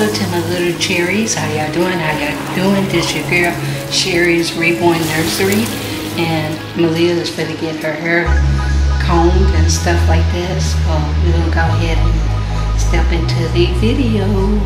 Hello to my little cherries. How y'all doing? How y'all doing? This your girl, Cherries Reborn Nursery. And Maleah is going to get her hair combed and stuff like this. So we're going to go ahead and step into the video.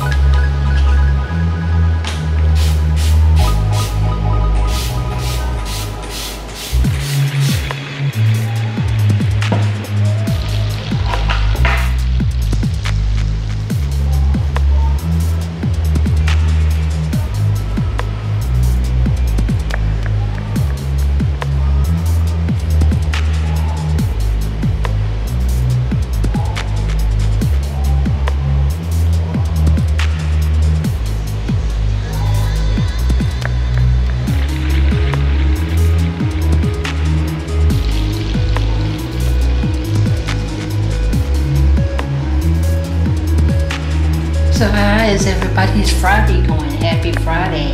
So how is everybody's Friday going? Happy Friday.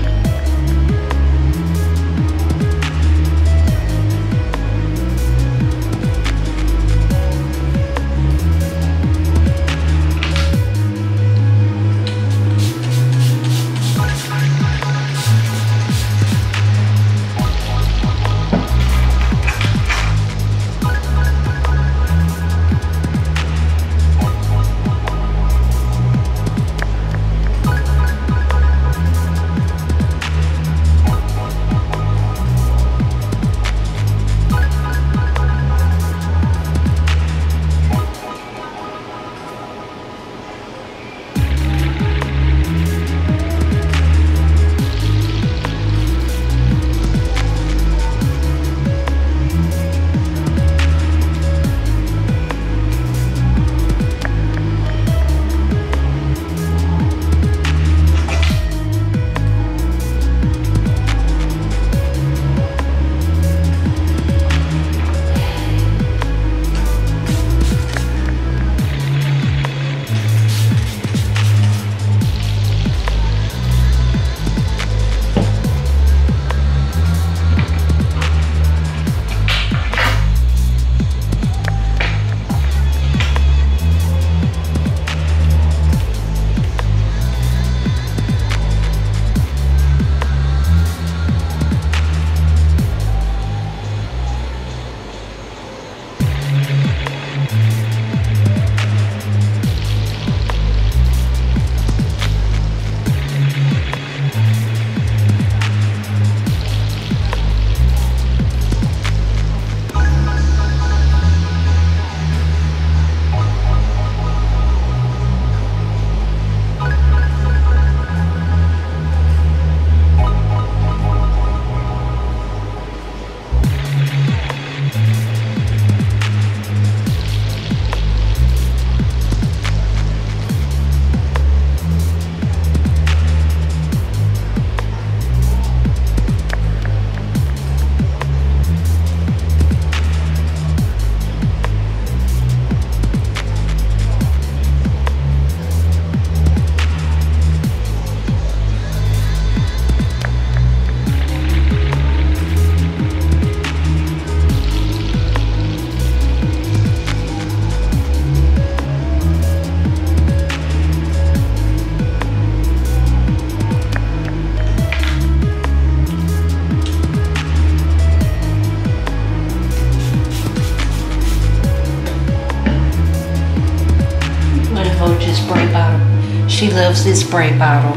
Spray bottle. She loves this spray bottle.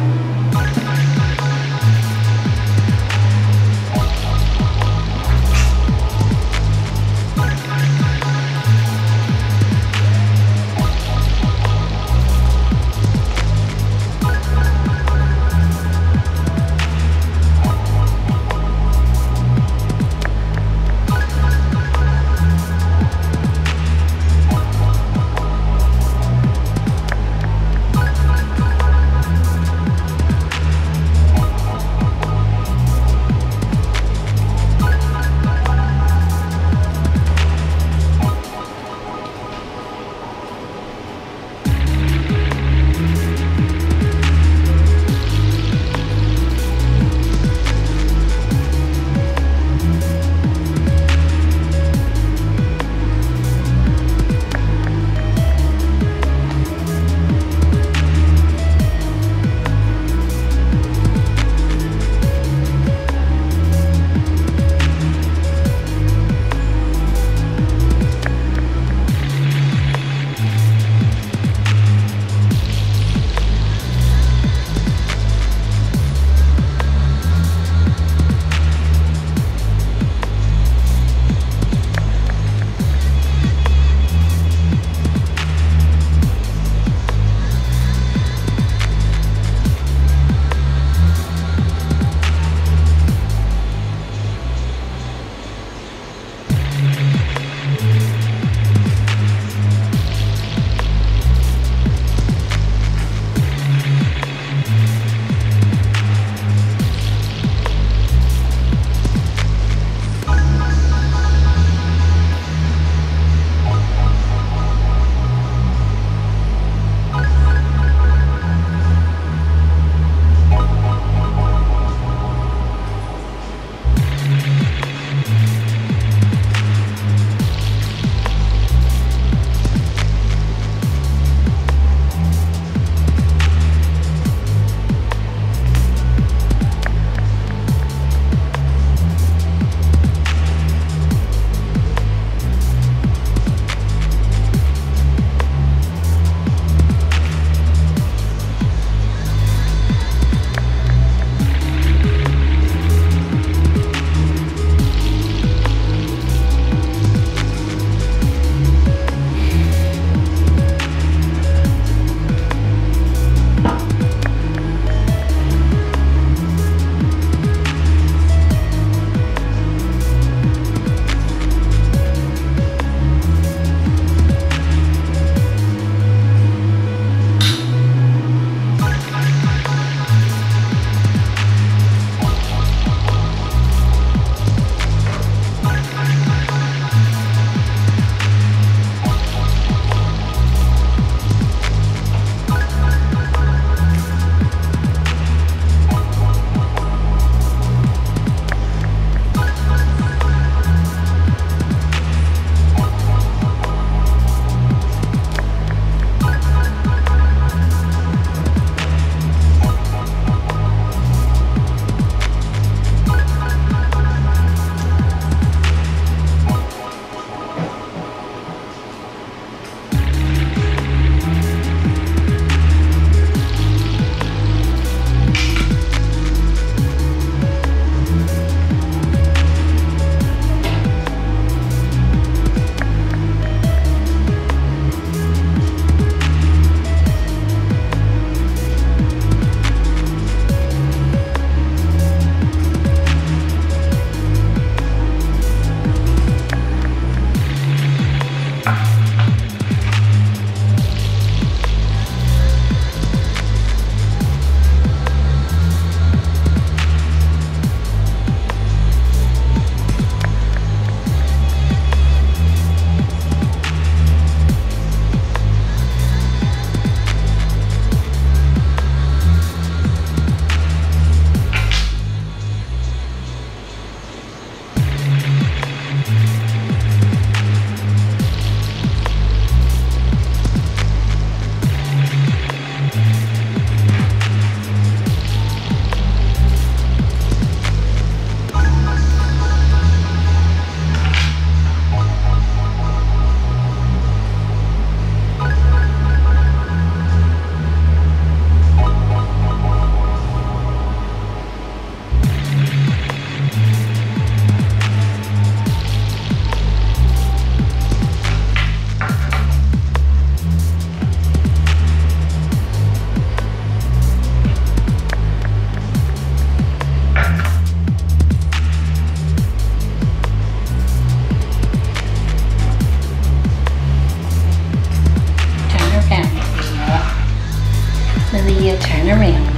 and around.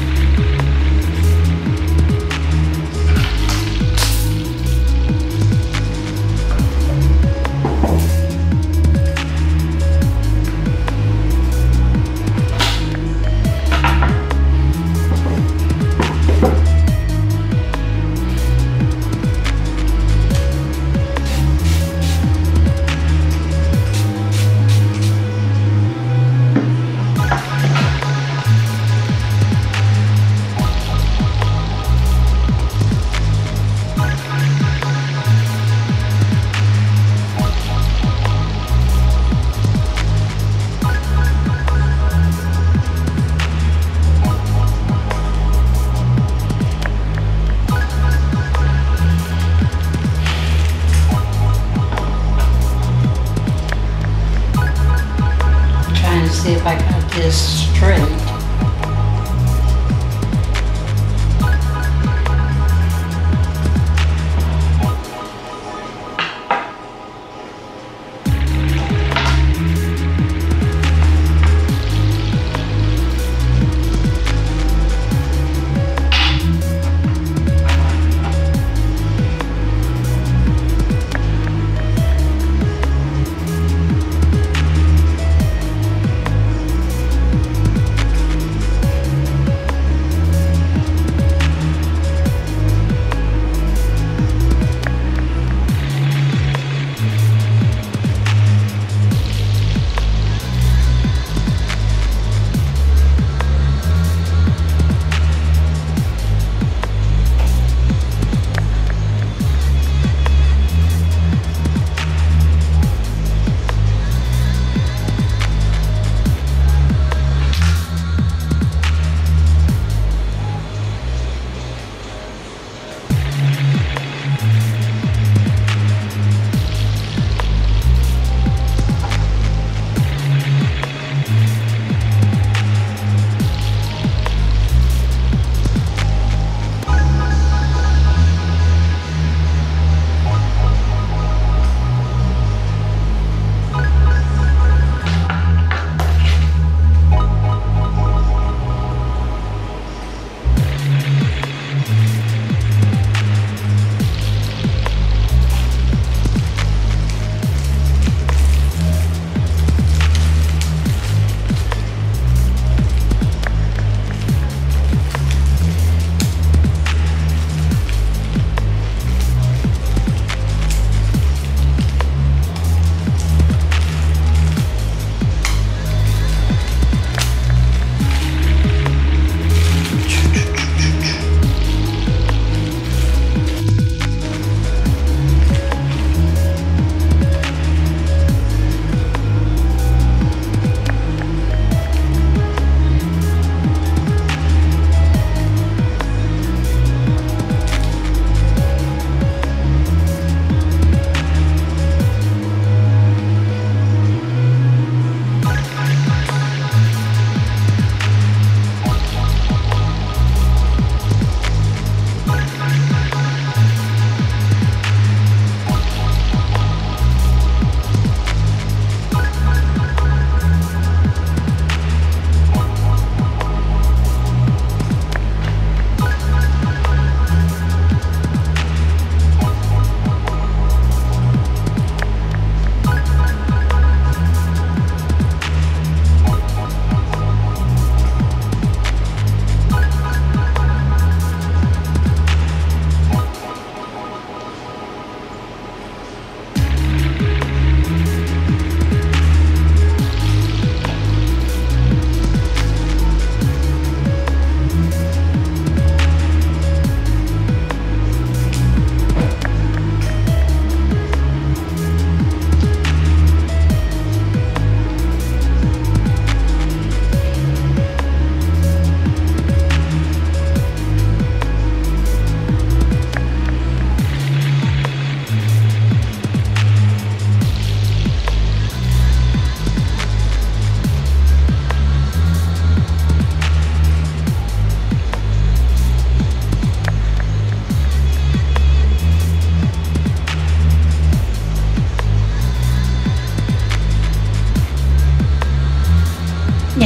See if I got this straight.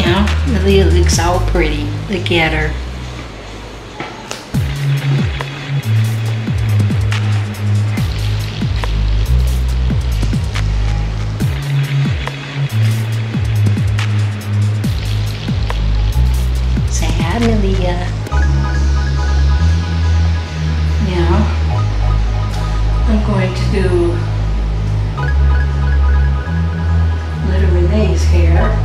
Now, Maleah looks all pretty. Look at her. Say hi, Maleah. Now, I'm going to do little Renee's hair.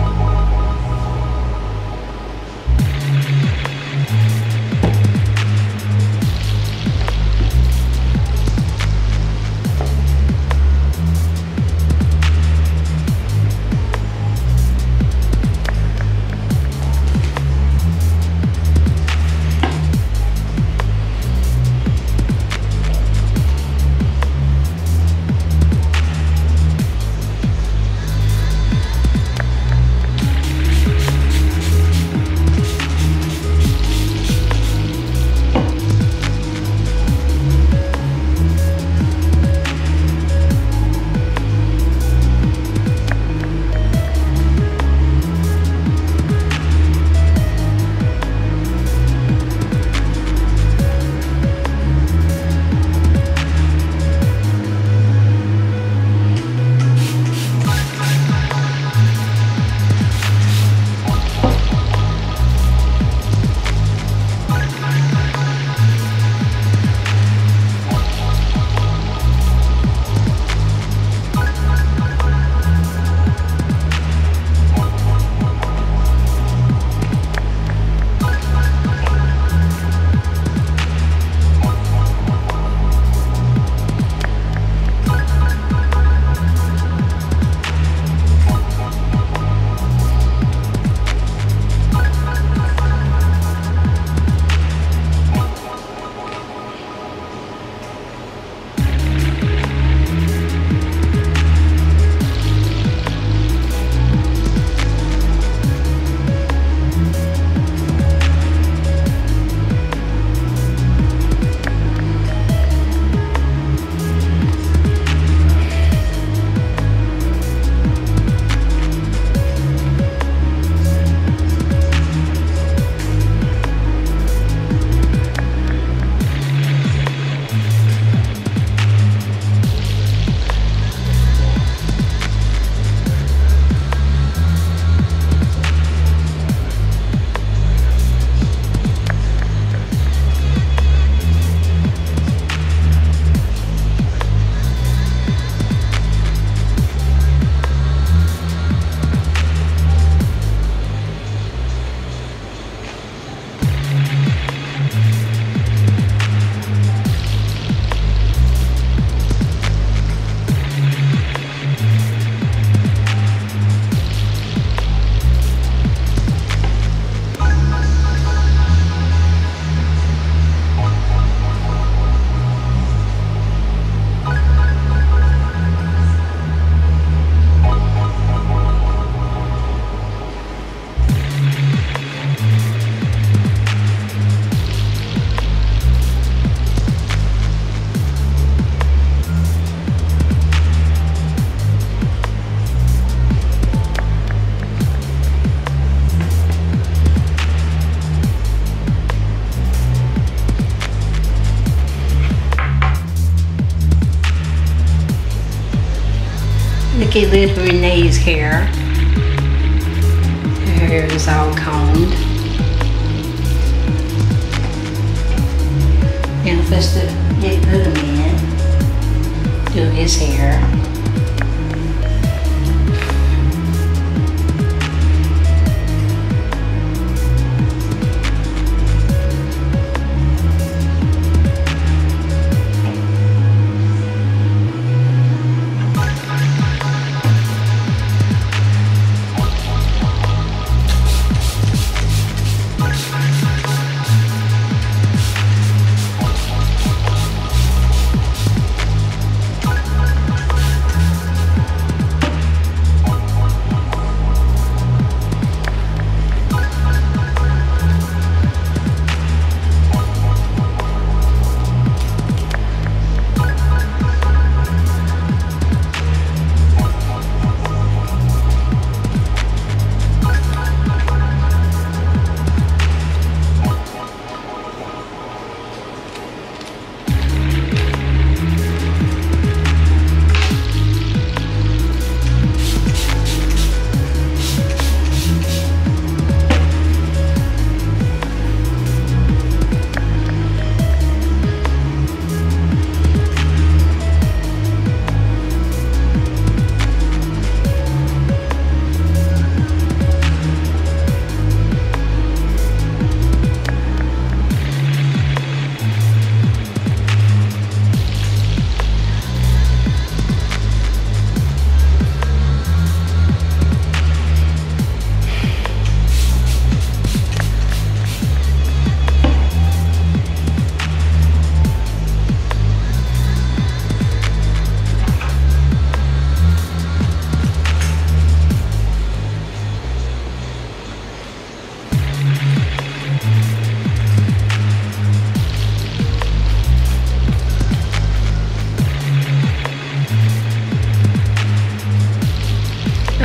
Look at little Renee's hair. Her hair is all combed. And first to get little man, do his hair.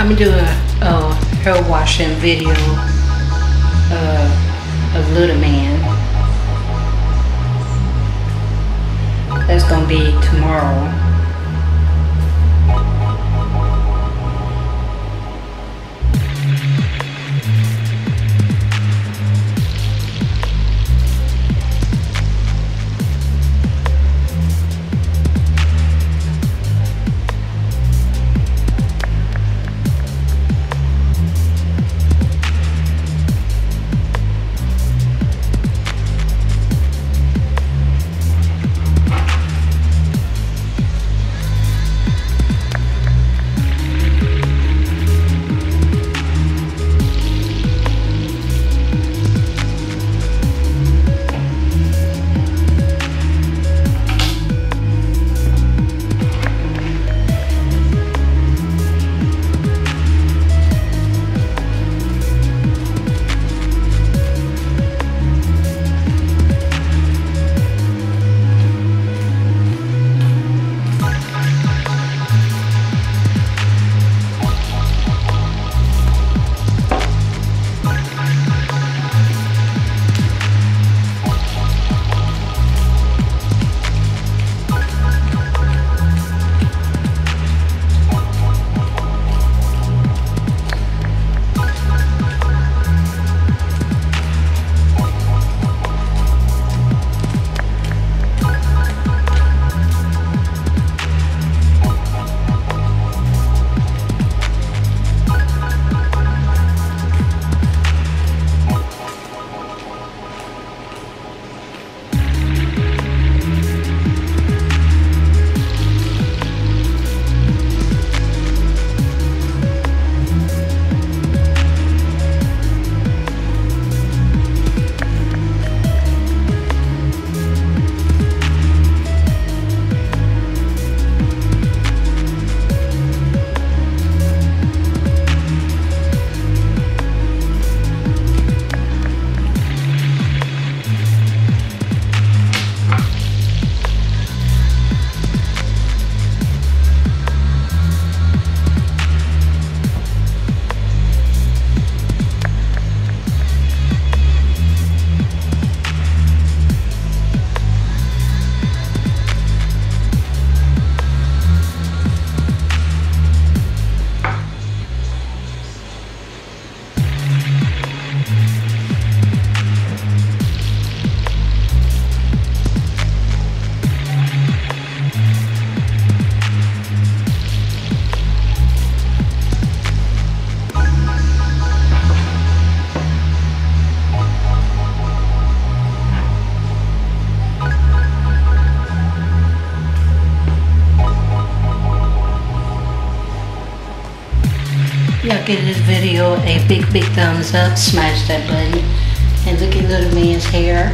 I'm gonna do a hair washing video of Little Man. That's gonna be tomorrow. Y'all give this video a big thumbs up, smash that button, and look at Little Man's hair.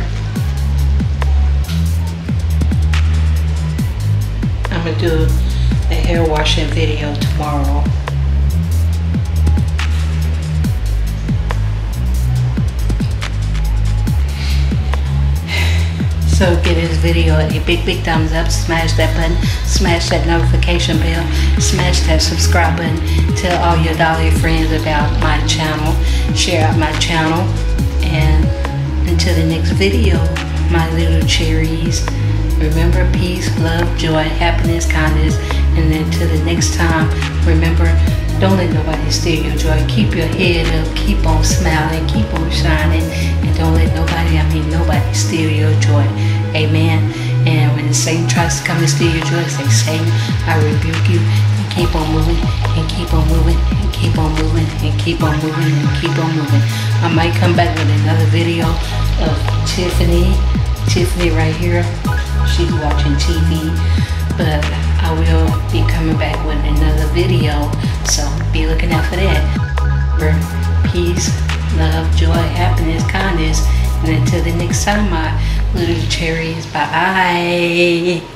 I'm gonna do a hair washing video tomorrow. So give this video a big thumbs up, smash that button, smash that notification bell, smash that subscribe button, tell all your dolly friends about my channel, share out my channel, and until the next video, my little cherries, remember peace, love, joy, happiness, kindness, and until the next time, remember, don't let nobody steal your joy. Keep your head up, keep on smiling, keep on shining, and don't let nobody steal your joy. Amen. And when Satan tries to come and steal your joy, say, Satan, I rebuke you, and keep on moving, and keep on moving, and keep on moving, and keep on moving, and keep on moving. I might come back with another video of Tiffany right here. She's watching TV, but I will be coming back with another video, so be looking out for that. Remember, peace, love, joy, happiness, kindness, and until the next time, my little cherries, bye bye.